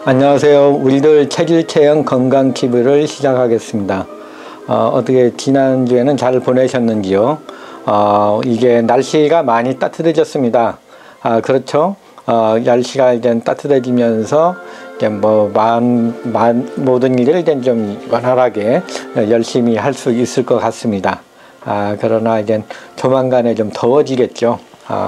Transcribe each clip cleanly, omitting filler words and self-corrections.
안녕하세요. 우리들 체질 체형 건강 TV를 시작하겠습니다. 어떻게 지난주에는 잘 보내셨는지요? 이게 날씨가 많이 따뜻해졌습니다. 그렇죠. 날씨가 이제 따뜻해지면서 이제 모든 일을 이제 좀 원활하게 열심히 할 수 있을 것 같습니다. 그러나 이제 조만간에 좀 더워지겠죠.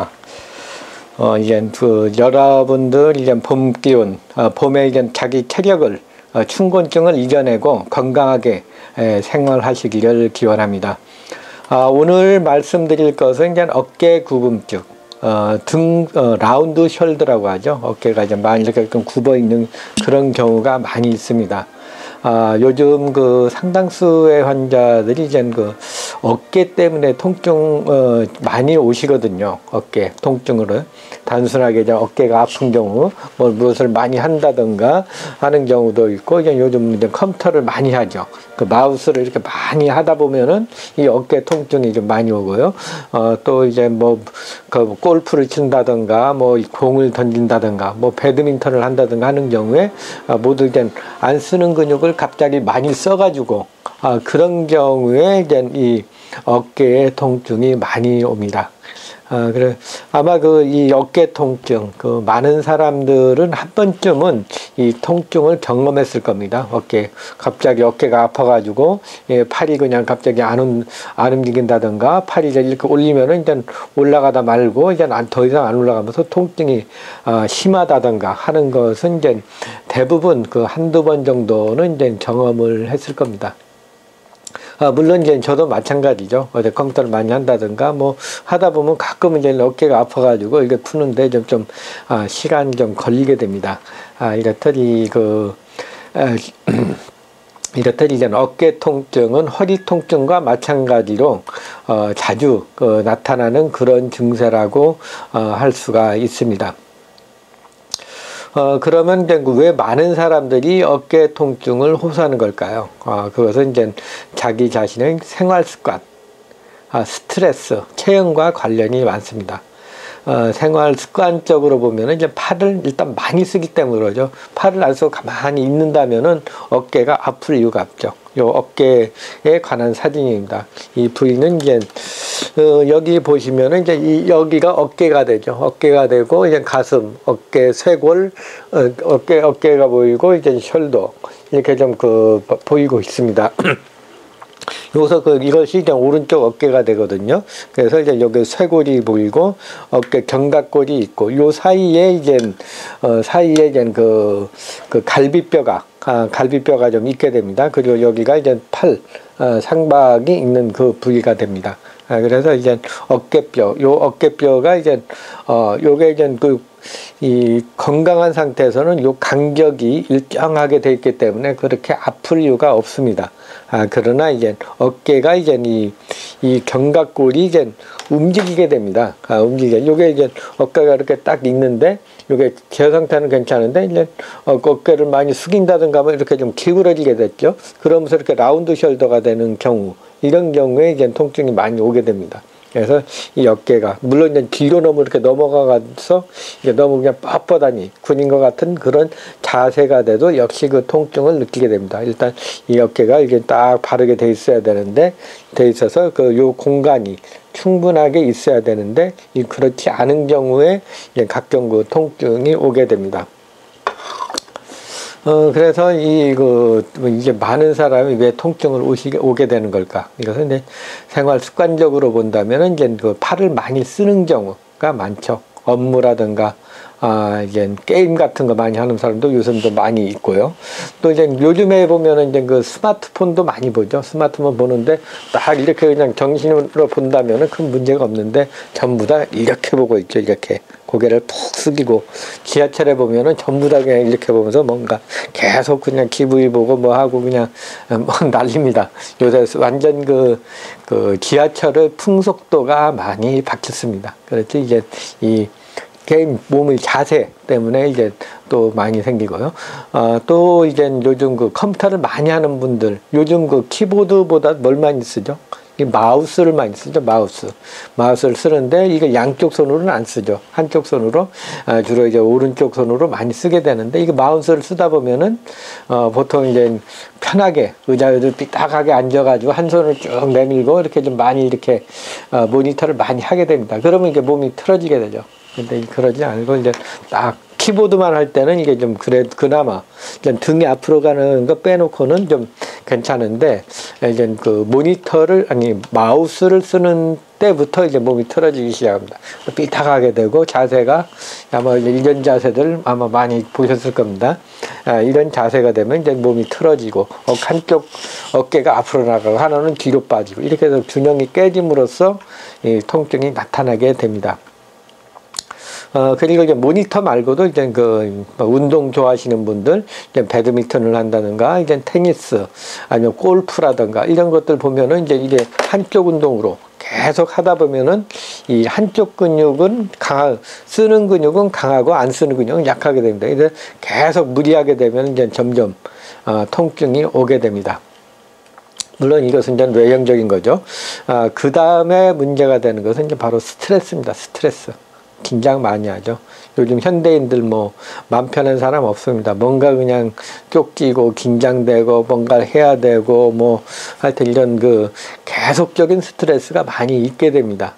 이제 여러분들 이제 봄 기운, 봄에 이제 자기 체력을, 춘곤증을 이겨내고 건강하게 생활하시기를 기원합니다. 오늘 말씀드릴 것은 이제 어깨 구금증, 라운드 숄더라고 하죠. 어깨가 이제 많이 이렇게 좀 굽어 있는 그런 경우가 많이 있습니다. 요즘 상당수의 환자들이 이제 어깨 때문에 통증 많이 오시거든요. 어깨 통증으로 단순하게 이제 어깨가 아픈 경우 무엇을 많이 한다든가 하는 경우도 있고, 이제 요즘 이제 컴퓨터를 많이 하죠. 마우스를 이렇게 많이 하다 보면은 이 어깨 통증이 좀 많이 오고요. 또 이제 골프를 친다든가 공을 던진다든가 배드민턴을 한다든가 하는 경우에 모두 이제 안 쓰는 근육을 갑자기 많이 써가지고 그런 경우에 이제 이 어깨에 통증이 많이 옵니다. 그래 아마 이 어깨 통증 많은 사람들은 한 번쯤은 이 통증을 경험했을 겁니다. 갑자기 어깨가 아파가지고 팔이 그냥 갑자기 안 움직인다든가 팔이 이렇게 올리면은 이제 올라가다 말고 이제 더 이상 안 올라가면서 통증이 심하다든가 하는 것은 이제 대부분 한두 번 정도는 이제 경험을 했을 겁니다. 물론 이제 저도 마찬가지죠. 어제 컴퓨터를 많이 한다든가 하다 보면 가끔 이제 어깨가 아파가지고 이게 푸는데 좀 시간이 좀 걸리게 됩니다. 이렇더니 이렇더니 이제 어깨 통증은 허리 통증과 마찬가지로 자주 나타나는 그런 증세라고 할 수가 있습니다. 그러면 이제 왜 많은 사람들이 어깨 통증을 호소하는 걸까요? 그것은 이제 자기 자신의 생활 습관, 스트레스, 체형과 관련이 많습니다. 생활 습관적으로 보면은 이제 팔을 일단 많이 쓰기 때문에 그러죠. 팔을 안 쓰고 가만히 있는다면은 어깨가 아플 이유가 없죠. 요 어깨에 관한 사진입니다. 이 부위는 이제 여기 보시면은 이제 여기가 어깨가 되죠. 어깨가 되고 이제 가슴, 어깨, 쇄골, 어깨가 보이고 이제 숄더 이렇게 좀 보이고 있습니다. 여기서 이것이 이제 오른쪽 어깨가 되거든요. 그래서 이제 여기 쇄골이 보이고 어깨 견갑골이 있고 요 사이에 이제 갈비뼈가 좀 있게 됩니다. 그리고 여기가 이제 팔 상박이 있는 그 부위가 됩니다. 그래서 이제 요 어깨뼈가 이제 요게 이제 이 건강한 상태에서는 요 간격이 일정하게 되어 있기 때문에 그렇게 아플 이유가 없습니다. 그러나 이제 어깨가 이제 이 견갑골이 이제 움직이게 됩니다. 요게 이제 어깨가 이렇게 딱 있는데 요게 제 상태는 괜찮은데 이제 어깨를 많이 숙인다든가 이렇게 좀 기울어지게 됐죠. 그러면서 이렇게 라운드 숄더가 되는 경우, 이런 경우에 이제 통증이 많이 오게 됩니다. 그래서 이 어깨가 물론 이제 뒤로 너무 이렇게 넘어가서 이게 너무 그냥 뻣뻣하니 군인 것 같은 그런 자세가 돼도 역시 그 통증을 느끼게 됩니다. 일단 이 어깨가 이게 딱 바르게 돼 있어야 되는데, 돼 있어서 요 공간이 충분하게 있어야 되는데 그렇지 않은 경우에 각종 통증이 오게 됩니다. 그래서 이게 많은 사람이 왜 통증을 오게 되는 걸까? 이것은 이제 생활 습관적으로 본다면은 이제 팔을 많이 쓰는 경우가 많죠. 업무라든가, 이제 게임 같은 거 많이 하는 사람도 요즘도 많이 있고요. 또 이제 요즘에 보면은 이제 스마트폰도 많이 보죠. 스마트폰 보는데 딱 이렇게 그냥 정신으로 본다면은 큰 문제가 없는데 전부 다 이렇게 보고 있죠. 이렇게. 고개를 푹 숙이고, 지하철에 보면은 전부 다 그냥 이렇게 보면서 뭔가 계속 그냥 기분이 보고 하고 그냥 난립니다. 요새 완전 지하철의 풍속도가 많이 바뀌었습니다. 그렇지 이제 이 게임 몸의 자세 때문에 이제 또 많이 생기고요. 또 이제 요즘 컴퓨터를 많이 하는 분들, 요즘 키보드보다 뭘 많이 쓰죠? 이 마우스를 많이 쓰죠. 마우스를 쓰는데 이게 양쪽 손으로는 안 쓰죠. 한쪽 손으로 주로 이제 오른쪽 손으로 많이 쓰게 되는데 이게 마우스를 쓰다 보면은 보통 이제 편하게 의자에 삐딱하게 앉아가지고 한 손을 쭉 내밀고 이렇게 좀 많이 이렇게 모니터를 많이 하게 됩니다. 그러면 이게 몸이 틀어지게 되죠. 근데 그러지 않고 이제 딱 키보드만 할 때는 이게 좀 그나마 등이 앞으로 가는 거 빼놓고는 좀 괜찮은데 이제 그 마우스를 쓰는 때부터 이제 몸이 틀어지기 시작합니다. 삐딱하게 되고 자세가 아마 이런 자세들 아마 많이 보셨을 겁니다. 이런 자세가 되면 이제 몸이 틀어지고 한쪽 어깨가 앞으로 나가고 하나는 뒤로 빠지고 이렇게 해서 균형이 깨짐으로써 이 통증이 나타나게 됩니다. 그리고 이제 모니터 말고도 이제 운동 좋아하시는 분들, 이제 배드민턴을 한다든가, 이제 테니스, 아니면 골프라든가, 이런 것들 보면은 이제 이게 한쪽 운동으로 계속 하다 보면은 이 한쪽 근육은 쓰는 근육은 강하고 안 쓰는 근육은 약하게 됩니다. 이제 계속 무리하게 되면 이제 점점, 통증이 오게 됩니다. 물론 이것은 이제 외형적인 거죠. 그 다음에 문제가 되는 것은 이제 바로 스트레스입니다. 스트레스. 긴장 많이 하죠. 요즘 현대인들 마음 편한 사람 없습니다. 뭔가 그냥 쫓기고 긴장되고 뭔가를 해야 되고 하여튼 이런 계속적인 스트레스가 많이 있게 됩니다.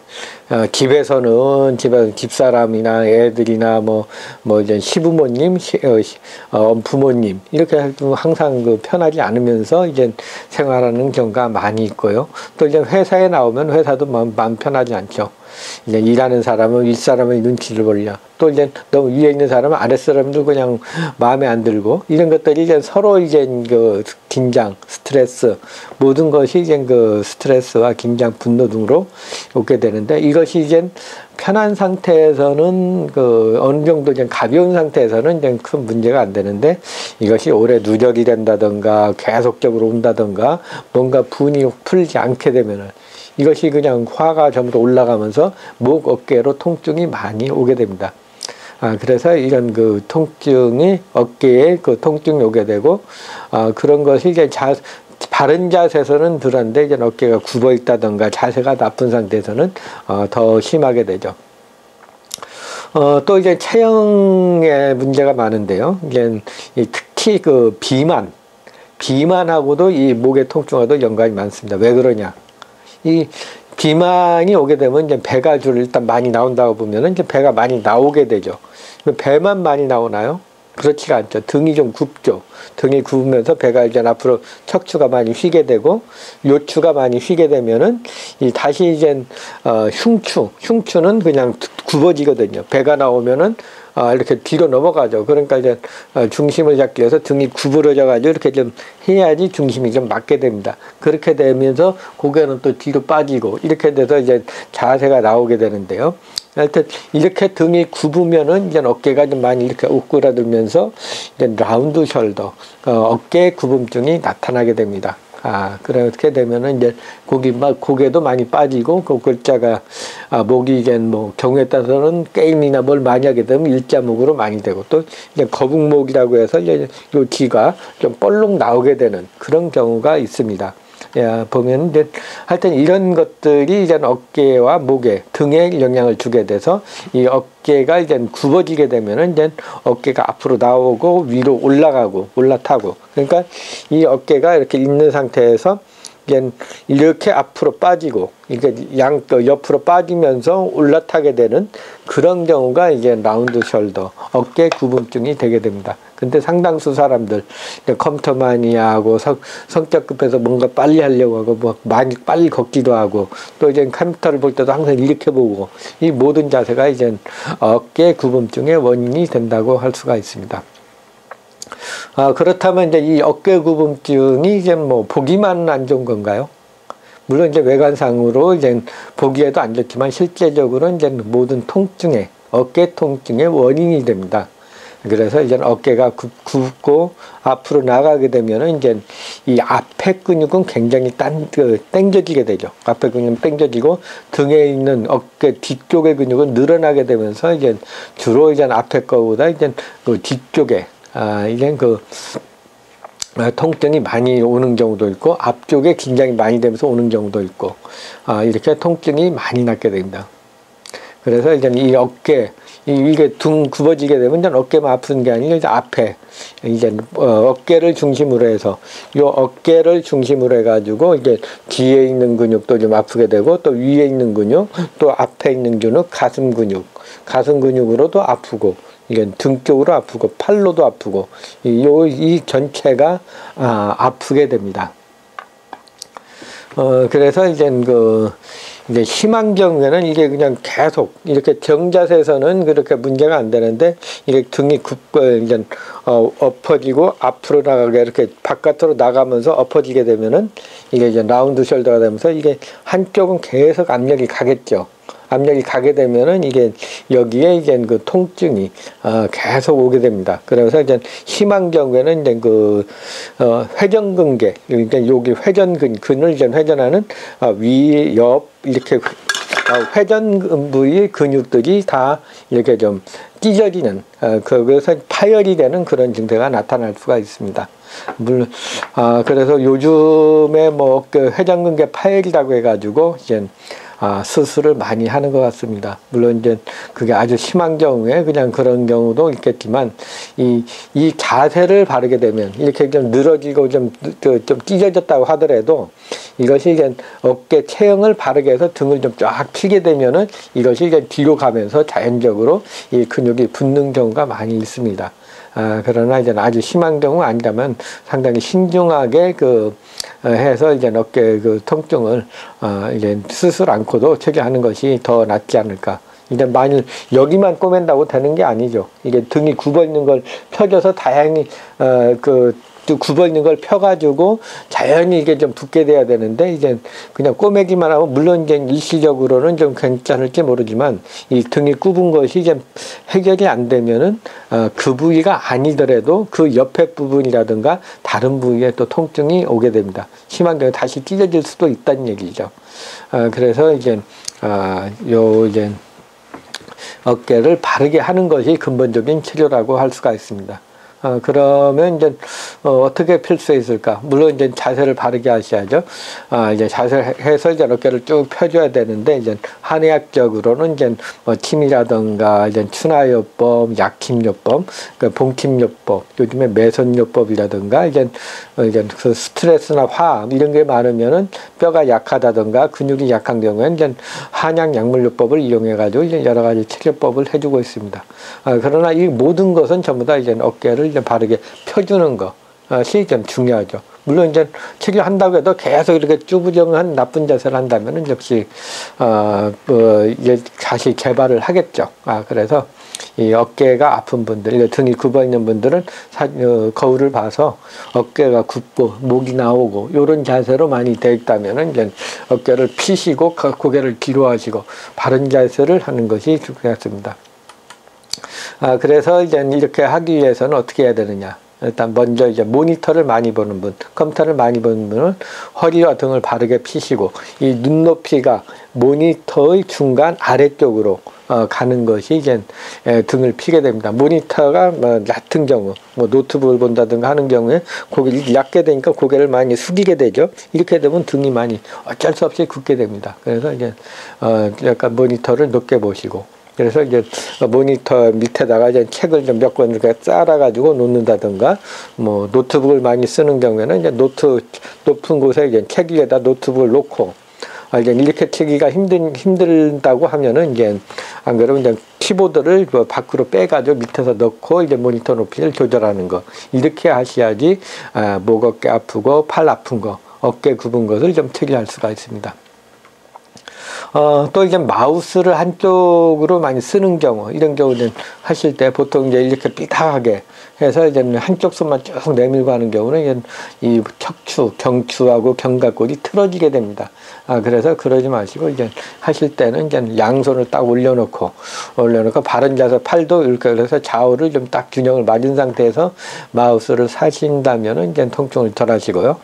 집에서는 집사람이나 애들이나 이제 시부모님, 부모님 이렇게 항상 편하지 않으면서 이제 생활하는 경우가 많이 있고요. 또 이제 회사에 나오면 회사도 마음 편하지 않죠. 이제 일하는 사람은 윗사람의 눈치를 보려. 또 이제 너무 위에 있는 사람은 아랫사람도 그냥 마음에 안 들고 이런 것들이 이제 서로 이제 긴장, 스트레스 모든 것이 이제 스트레스와 긴장, 분노 등으로 오게 되는데 이것이 이제 편한 상태에서는 어느 정도 이제 가벼운 상태에서는 이제 큰 문제가 안 되는데 이것이 오래 누적이 된다든가 계속적으로 온다든가 뭔가 분이 풀지 않게 되면은 이것이 그냥 화가 전부 올라가면서 목, 어깨로 통증이 많이 오게 됩니다. 그래서 이런 통증이 어깨에 통증이 오게 되고, 그런 것이 이제 바른 자세에서는 덜한데, 이제 어깨가 굽어 있다던가 자세가 나쁜 상태에서는, 더 심하게 되죠. 또 이제 체형에 문제가 많은데요. 이제 특히 비만하고도 이 목의 통증과도 연관이 많습니다. 왜 그러냐? 이 비만이 오게 되면 이제 배가 일단 많이 나온다고 보면은 이제 배가 많이 나오게 되죠. 배만 많이 나오나요? 그렇지가 않죠. 등이 좀 굽죠. 등이 굽으면서 배가 이제 앞으로 척추가 많이 휘게 되고 요추가 많이 휘게 되면은 다시 이제 흉추는 그냥 굽어지거든요. 배가 나오면은 이렇게 뒤로 넘어가죠. 그러니까 이제 중심을 잡기 위해서 등이 구부러져 가지고 이렇게 좀 해야지 중심이 좀 맞게 됩니다. 그렇게 되면서 고개는 또 뒤로 빠지고 이렇게 돼서 이제 자세가 나오게 되는데요. 하여튼 이렇게 등이 굽으면은 이제 어깨가 좀 많이 이렇게 오그라들면서 이제 라운드 숄더, 어깨 굽음증이 나타나게 됩니다. 그렇게 되면은 이제 고개도 많이 빠지고 그 글자가 목이 이제 경우에 따라서는 게임이나 뭘 많이 하게 되면 일자목으로 많이 되고 또 이제 거북목이라고 해서 이제 요 뒤가 좀 볼록 나오게 되는 그런 경우가 있습니다. 보면 이제 하여튼 이런 것들이 이제 어깨와 목에 등에 영향을 주게 돼서 이 어깨가 이제 굽어지게 되면은 이제 어깨가 앞으로 나오고 위로 올라타고 그러니까 이 어깨가 이렇게 있는 상태에서 이제 이렇게 앞으로 빠지고 이게 옆으로 빠지면서 올라타게 되는 그런 경우가 이제 라운드 숄더 어깨 굽음증이 되게 됩니다. 근데 상당수 사람들 컴퓨터 많이 하고 성격 급해서 뭔가 빨리 하려고 하고 많이 빨리 걷기도 하고 또 이제 컴퓨터를 볼 때도 항상 이렇게 보고 이 모든 자세가 이제 어깨 굽음증의 원인이 된다고 할 수가 있습니다. 그렇다면 이제 이 어깨 굽음증이 이제 보기만 안 좋은 건가요? 물론 이제 외관상으로 이제 보기에도 안 좋지만 실제적으로 이제 모든 통증의 어깨 통증의 원인이 됩니다. 그래서 이제 어깨가 굽고 앞으로 나가게 되면은 이제 이 앞에 근육은 굉장히 당겨지게 되죠. 앞에 근육은 당겨지고 등에 있는 어깨 뒤쪽의 근육은 늘어나게 되면서 이제 주로 이제 앞에 거보다 이제 뒤쪽에 이제 통증이 많이 오는 경우도 있고 앞쪽에 긴장이 많이 되면서 오는 경우도 있고 이렇게 통증이 많이 낫게 됩니다. 그래서 이제 이 어깨 이게 등 굽어지게 되면 이제 어깨만 아픈 게 아니라 이제 앞에 이제 어깨를 중심으로 해서 요 어깨를 중심으로 해가지고 이게 뒤에 있는 근육도 좀 아프게 되고 또 위에 있는 근육 또 앞에 있는 근육 가슴 근육으로도 아프고 이게 등 쪽으로 아프고 팔로도 아프고 이 전체가 아프게 됩니다. 그래서 이제 심한 경우에는 이게 그냥 계속 이렇게 정자세에서는 그렇게 문제가 안 되는데 이게 등이 이제 엎어지고 앞으로 나가게 이렇게 바깥으로 나가면서 엎어지게 되면은 이게 이제 라운드 숄더가 되면서 이게 한쪽은 계속 압력이 가겠죠. 압력이 가게 되면은 이게 여기에 이제 그 통증이 계속 오게 됩니다. 그래서 이제 심한 경우에는 이제 회전근개, 그러니까 여기 근을 이제 회전하는 위, 옆 이렇게 회전 부위 근육들이 다 이렇게 좀 찢어지는 그래서 파열이 되는 그런 증세가 나타날 수가 있습니다. 물론 그래서 요즘에 뭐 회전근개 파열이라고 해가지고 이제 수술을 많이 하는 것 같습니다. 물론 이제 그게 아주 심한 경우에 그냥 그런 경우도 있겠지만 이 자세를 바르게 되면 이렇게 좀 늘어지고 좀 찢어졌다고 하더라도 이것이 이제 어깨 체형을 바르게 해서 등을 좀 쫙 펴게 되면은 이것이 이제 뒤로 가면서 자연적으로 이 근육이 붙는 경우가 많이 있습니다. 그러나 이제 아주 심한 경우 아니라면 상당히 신중하게 해서 이제 어깨 통증을 이제 수술 않고도 처리하는 것이 더 낫지 않을까. 이제 만일 여기만 꼬맨다고 되는 게 아니죠. 이게 등이 굽어 있는 걸 펴줘서 다행히 굽어 있는 걸 펴가지고 자연히 이게 좀 붙게 돼야 되는데 이제 그냥 꼬매기만 하면 물론 이제 일시적으로는 좀 괜찮을지 모르지만 이 등이 굽은 것이 이제 해결이 안 되면은 그 부위가 아니더라도 그 옆에 부분이라든가 다른 부위에 또 통증이 오게 됩니다. 심한 경우 다시 찢어질 수도 있다는 얘기죠. 그래서 이제 이제 어깨를 바르게 하는 것이 근본적인 치료라고 할 수가 있습니다. 그러면 이제 어떻게 필 수 있을까? 물론 이제 자세를 바르게 하셔야죠. 이제 자세를 해서 이제 어깨를 쭉 펴줘야 되는데 이제 한의학적으로는 이제 뭐 침이라든가 이제 추나요법, 약힘요법, 봉침요법, 요즘에 매선요법이라든가 이제 그 스트레스나 화암 이런 게 많으면은 뼈가 약하다든가 근육이 약한 경우에는 이제 한약 약물요법을 이용해 가지고 이제 여러 가지 치료법을 해주고 있습니다. 그러나 이 모든 것은 전부 다 이제 어깨를 이제 바르게 펴주는 것이 좀 중요하죠. 물론 이제 치료한다고 해도 계속 이렇게 쭈부정한 나쁜 자세를 한다면은 역시 이제 다시 개발을 하겠죠. 그래서 이 어깨가 아픈 분들, 등이 굽어 있는 분들은 거울을 봐서 어깨가 굽고 목이 나오고 이런 자세로 많이 되어 있다면은 이제 어깨를 피시고 고개를 뒤로 하시고 바른 자세를 하는 것이 중요하습니다. 그래서 이제 이렇게 하기 위해서는 어떻게 해야 되느냐. 일단 먼저 이제 모니터를 많이 보는 분, 컴퓨터를 많이 보는 분은 허리와 등을 바르게 피시고 이 눈높이가 모니터의 중간 아래쪽으로 가는 것이 이제 등을 피게 됩니다. 모니터가 얕은 경우, 뭐 노트북을 본다든가 하는 경우에 고개를 얕게 되니까 고개를 많이 숙이게 되죠. 이렇게 되면 등이 많이 어쩔 수 없이 굽게 됩니다. 그래서 이제 약간 모니터를 높게 보시고. 그래서 이제 모니터 밑에다가 이제 책을 좀 몇 권 이렇게 쌓아가지고 놓는다든가, 뭐 노트북을 많이 쓰는 경우에는 이제 높은 곳에 이제 책 위에다 노트북을 놓고, 이제 이렇게 치기가 힘들다고 하면은 이제 안 그러면 이제 키보드를 밖으로 빼가지고 밑에서 넣고 이제 모니터 높이를 조절하는 거. 이렇게 하셔야지 목 어깨 아프고 팔 아픈 거, 어깨 굽은 것을 좀 처리할 수가 있습니다. 또 이제 마우스를 한쪽으로 많이 쓰는 경우, 이런 경우는 하실 때 보통 이제 이렇게 삐딱하게 해서 이제 한쪽 손만 쭉 내밀고 하는 경우는 이제 이 척추, 경추하고 견갑골이 틀어지게 됩니다. 그래서 그러지 마시고 이제 하실 때는 이제 양손을 딱 올려놓고 바른 자세, 팔도 이렇게 해서 좌우를 좀 딱 균형을 맞은 상태에서 마우스를 사신다면은 이제 통증을 덜 하시고요.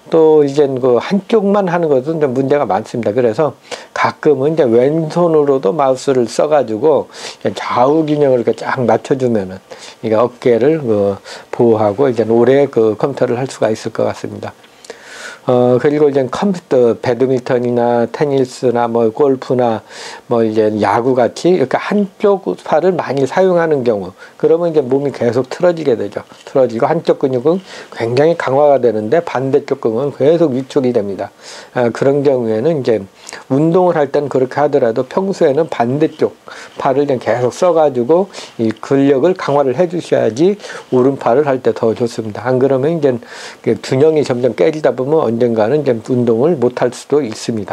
또 이제 그 한쪽만 하는 것은 좀 문제가 많습니다. 그래서 가끔은 이제 왼손으로도 마우스를 써가지고 좌우 균형을 이렇게 쫙 맞춰주면은 이게 어깨를 보호하고 이제 오래 그 컴퓨터를 할 수가 있을 것 같습니다. 그리고 이제 컴퓨터, 배드민턴이나 테니스나 뭐 골프나 뭐 이제 야구 같이 이렇게 한쪽 팔을 많이 사용하는 경우, 그러면 이제 몸이 계속 틀어지게 되죠. 틀어지고 한쪽 근육은 굉장히 강화가 되는데 반대쪽 근육은 계속 위축이 됩니다. 그런 경우에는 이제 운동을 할 때는 그렇게 하더라도 평소에는 반대쪽 팔을 그냥 계속 써가지고 이 근력을 강화를 해 주셔야지 오른팔을 할 때 더 좋습니다. 안 그러면 이제 균형이 점점 깨지다 보면 언젠가는 이제 운동을 못 할 수도 있습니다.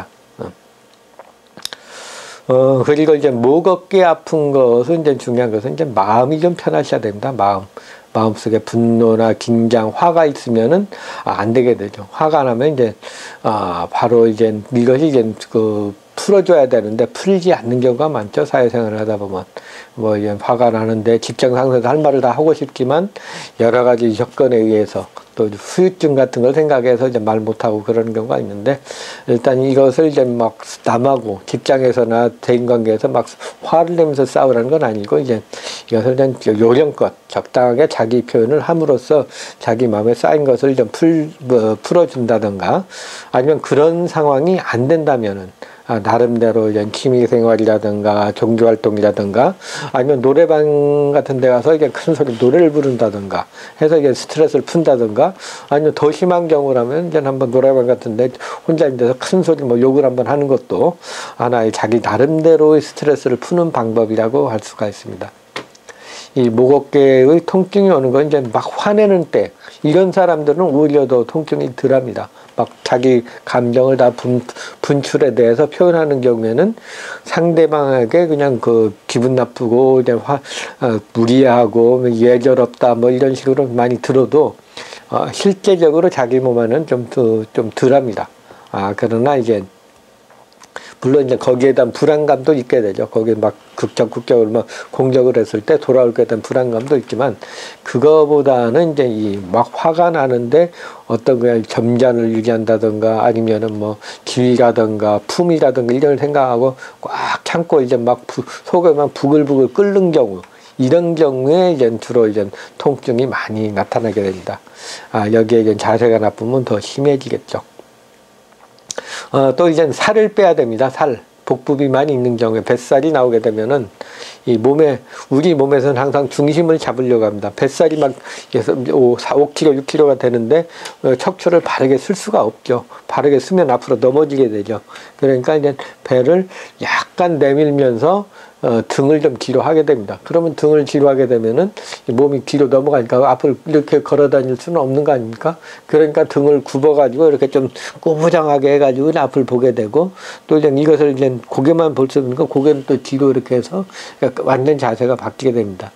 그리고 이제 목, 어깨 아픈 것은 이제 중요한 것은 이제 마음이 좀 편하셔야 됩니다. 마음속에 분노나 긴장, 화가 있으면은 안 되게 되죠. 화가 나면 이제 바로 이제 이것이 이제 풀어줘야 되는데 풀지 않는 경우가 많죠. 사회생활을 하다 보면 뭐 이제 화가 나는데 직장 상사도 할 말을 다 하고 싶지만 여러 가지 조건에 의해서 또 후유증 같은 걸 생각해서 이제 말 못하고 그러는 경우가 있는데, 일단 이것을 이제 막 남하고 직장에서나 대인관계에서 막 화를 내면서 싸우라는 건 아니고, 이제 이것을 그냥 요령껏 적당하게 자기 표현을 함으로써 자기 마음에 쌓인 것을 좀 풀어준다던가, 아니면 그런 상황이 안 된다면은 나름대로 이제 취미생활이라든가 종교활동이라든가 아니면 노래방 같은 데 가서 이제 큰 소리 노래를 부른다든가 해서 이제 스트레스를 푼다든가, 아니면 더 심한 경우라면 이제 한번 노래방 같은 데 혼자 앉아서 큰 소리 뭐 욕을 한번 하는 것도 하나의 자기 나름대로의 스트레스를 푸는 방법이라고 할 수가 있습니다. 이 목, 어깨의 통증이 오는 건 이제 막 화내는 때, 이런 사람들은 오히려 더 통증이 덜 합니다. 막 자기 감정을 다 분출에 대해서 표현하는 경우에는 상대방에게 그냥 기분 나쁘고 그냥 무리하고 예절없다 뭐 이런 식으로 많이 들어도 실제적으로 자기 몸에는 좀 덜 합니다. 그러나 이제 물론 이제 거기에 대한 불안감도 있게 되죠. 거기에 막 극적을 막 공격을 했을 때 돌아올 것에 대한 불안감도 있지만, 그거보다는 이제 이 막 화가 나는데 어떤 그냥 점잖을 유지한다든가 아니면은 뭐 기위라든가 품이라든가 이런 걸 생각하고 꽉 참고 이제 막 속에 막 부글부글 끓는 경우, 이런 경우에 이제 주로 이제 통증이 많이 나타나게 됩니다. 여기에 이제 자세가 나쁘면 더 심해지겠죠. 또 이제 살을 빼야 됩니다. 복부비 많이 있는 경우에 뱃살이 나오게 되면은 우리 몸에서는 항상 중심을 잡으려고 합니다. 뱃살이 막 5kg, 6kg가 되는데 척추를 바르게 쓸 수가 없죠. 바르게 쓰면 앞으로 넘어지게 되죠. 그러니까 이제 배를 약간 내밀면서 등을 좀 뒤로 하게 됩니다. 그러면 등을 뒤로 하게 되면은 몸이 뒤로 넘어가니까 앞을 이렇게 걸어 다닐 수는 없는 거 아닙니까? 그러니까 등을 굽어가지고 이렇게 좀 꾸부장하게 해가지고 앞을 보게 되고, 또 이제 이것을 이제 고개만 볼 수 있으니까 고개는 또 뒤로 이렇게 해서 완전 자세가 바뀌게 됩니다.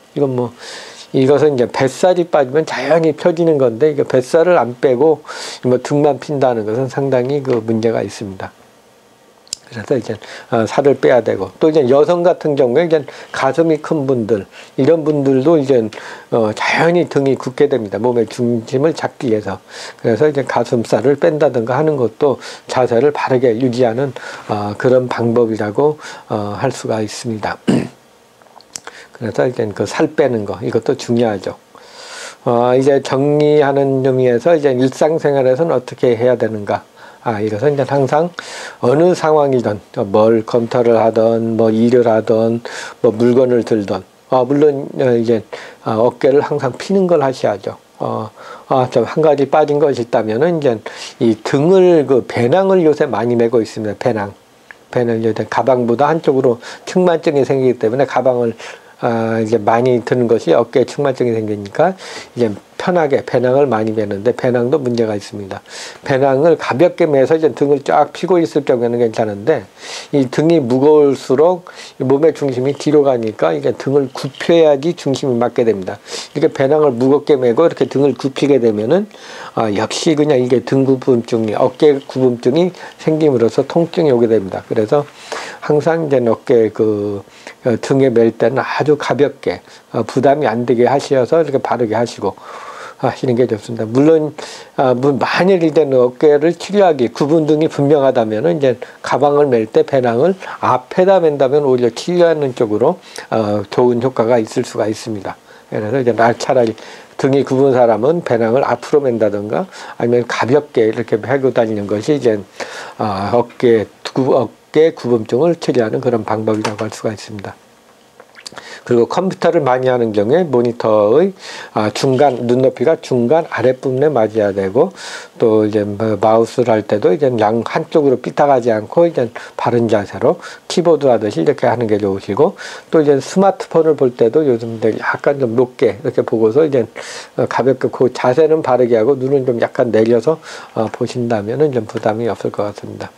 이것은 이제 뱃살이 빠지면 자연히 펴지는 건데, 이게 뱃살을 안 빼고 뭐 등만 핀다는 것은 상당히 문제가 있습니다. 그래서 이제 살을 빼야 되고, 또 이제 여성 같은 경우에 이제 가슴이 큰 분들, 이런 분들도 이제 자연히 등이 굽게 됩니다. 몸의 중심을 잡기 위해서. 그래서 이제 가슴살을 뺀다든가 하는 것도 자세를 바르게 유지하는 그런 방법이라고 할 수가 있습니다. 그래서 이제 살 빼는 거, 이것도 중요하죠. 이제 정리하는 의미에서 이제 일상생활에서는 어떻게 해야 되는가? 이것은 이제 항상 어느 상황이든 뭘 컴퓨터를 하든 뭐 일을 하든 뭐 물건을 들든 물론 이제 어깨를 항상 피는 걸 하셔야죠. 좀 한 가지 빠진 것이 있다면은 이제 이 등을 배낭을 요새 많이 메고 있습니다. 배낭 요새 가방보다 한쪽으로 측만증이 생기기 때문에 가방을 이제 많이 드는 것이 어깨에 측만증이 생기니까 이제 편하게 배낭을 많이 매는데, 배낭도 문제가 있습니다. 배낭을 가볍게 매서 이제 등을 쫙 펴고 있을 경우에는 괜찮은데, 이 등이 무거울수록 몸의 중심이 뒤로 가니까 이게 등을 굽혀야지 중심이 맞게 됩니다. 이렇게 배낭을 무겁게 매고 이렇게 등을 굽히게 되면은 역시 그냥 이게 등 구분증이, 어깨 구분증이 생김으로써 통증이 오게 됩니다. 그래서 항상 이제 어깨 등에 멜 때는 아주 가볍게 부담이 안 되게 하셔서 이렇게 바르게 하시고, 하시는 게 좋습니다. 물론 만일 이제 어깨를 치료하기 구분 등이 분명하다면 이제 가방을 멜 때 배낭을 앞에다 맨다면 오히려 치료하는 쪽으로 좋은 효과가 있을 수가 있습니다. 그래서 이제 차라리 등이 굽은 사람은 배낭을 앞으로 맨다든가 아니면 가볍게 이렇게 메고 다니는 것이 이제 어깨 구분증을 치료하는 그런 방법이라고 할 수가 있습니다. 그리고 컴퓨터를 많이 하는 경우에 모니터의 중간, 눈높이가 중간 아랫부분에 맞아야 되고, 또 이제 마우스를 할 때도 이제 양 한쪽으로 삐딱하지 않고 이제 바른 자세로 키보드 하듯이 이렇게 하는 게 좋으시고, 또 이제 스마트폰을 볼 때도 요즘 약간 좀 높게 이렇게 보고서 이제 가볍게 그 자세는 바르게 하고 눈은 좀 약간 내려서 보신다면은 좀 부담이 없을 것 같습니다.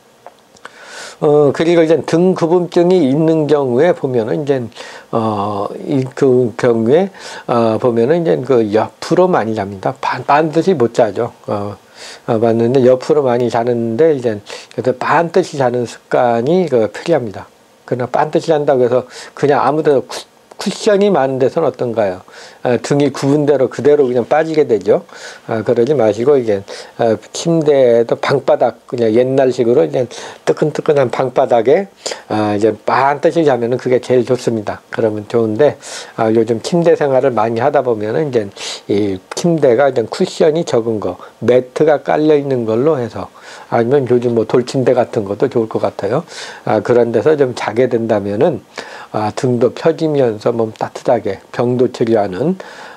그리고 이제 등 구분증이 있는 경우에 보면은 이제, 그 경우에, 보면은 이제 그 옆으로 많이 잡니다. 반드시 못 자죠. 맞는데 옆으로 많이 자는데 이제, 그래서 반드시 자는 습관이 필요합니다. 그러나 반드시 잔다고 해서 그냥 아무 데나 쿠션이 많은 데서는 어떤가요? 등이 굽은 대로 그대로 그냥 빠지게 되죠. 그러지 마시고 이게 침대에도 방바닥 그냥 옛날식으로 이제 뜨끈뜨끈한 방바닥에 이제 반드시 자면은 그게 제일 좋습니다. 그러면 좋은데 요즘 침대 생활을 많이 하다 보면은 이제 이 침대가 이제 쿠션이 적은 거, 매트가 깔려 있는 걸로 해서 아니면 요즘 뭐 돌침대 같은 것도 좋을 것 같아요. 그런 데서 좀 자게 된다면은 등도 펴지면서 몸 따뜻하게 병도 치료하는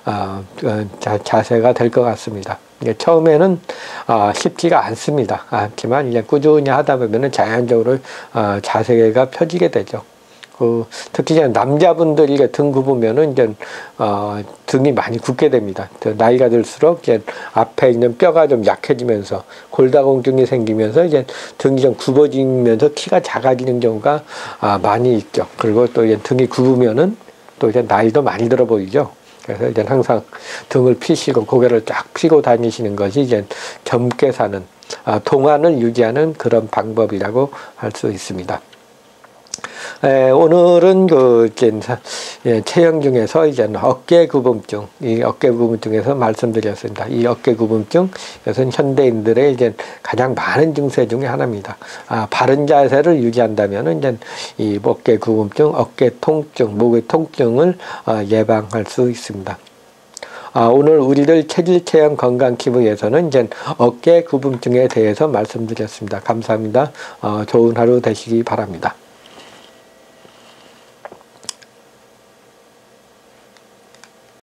자세가 될 것 같습니다. 처음에는 쉽지가 않습니다. 하지만 이제 꾸준히 하다 보면은 자연적으로 자세가 펴지게 되죠. 특히 이제 남자분들이 등 굽으면은 이제 등이 많이 굳게 됩니다. 나이가 들수록 이제 앞에 있는 뼈가 좀 약해지면서 골다공증이 생기면서 이제 등이 좀 굽어지면서 키가 작아지는 경우가 많이 있죠. 그리고 또 이제 등이 굽으면은 또 이제 나이도 많이 들어 보이죠. 그래서 이제 항상 등을 피시고 고개를 쫙 펴고 다니시는 것이 이제 젊게 사는 동안을 유지하는 그런 방법이라고 할 수 있습니다. 오늘은 체형 중에서 이제 어깨 구분증, 이 어깨 구분증에서 말씀드렸습니다. 이 어깨 구분증, 이것은 현대인들의 이제 가장 많은 증세 중에 하나입니다. 바른 자세를 유지한다면은 이제 이 어깨 구분증, 어깨 통증, 목의 통증을 예방할 수 있습니다. 오늘 우리들 체질 체형 건강 기부에서는 이제 어깨 구분증에 대해서 말씀드렸습니다. 감사합니다. 좋은 하루 되시기 바랍니다.